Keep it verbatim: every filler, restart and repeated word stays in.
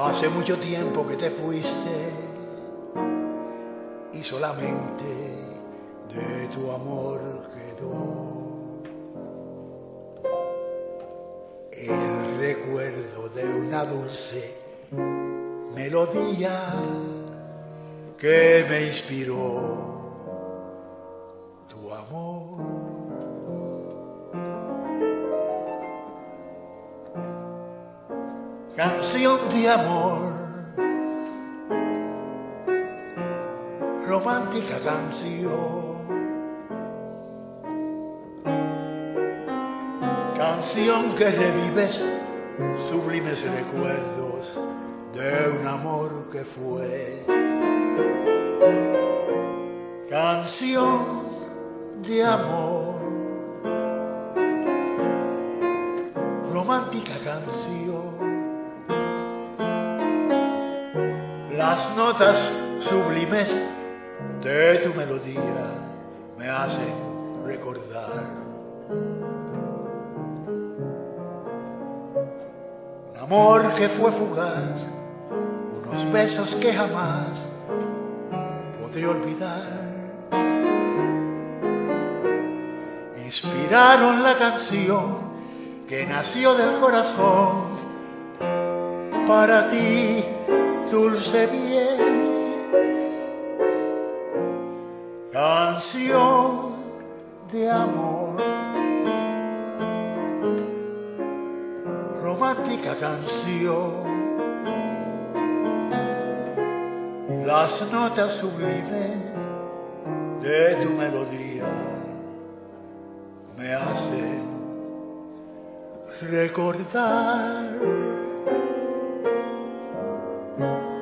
Hace mucho tiempo que te fuiste y solamente de tu amor quedó el recuerdo de una dulce melodía que me inspiró tu amor. Canción de amor, romántica canción, canción que revives sublimes recuerdos de un amor que fue. Canción de amor, romántica canción, las notas sublimes de tu melodía me hacen recordar un amor que fue fugaz, unos besos que jamás podré olvidar. Inspiraron la canción que nació del corazón para ti, dulce bien. Canción de amor, romántica canción, las notas sublimes de tu melodía me hacen recordar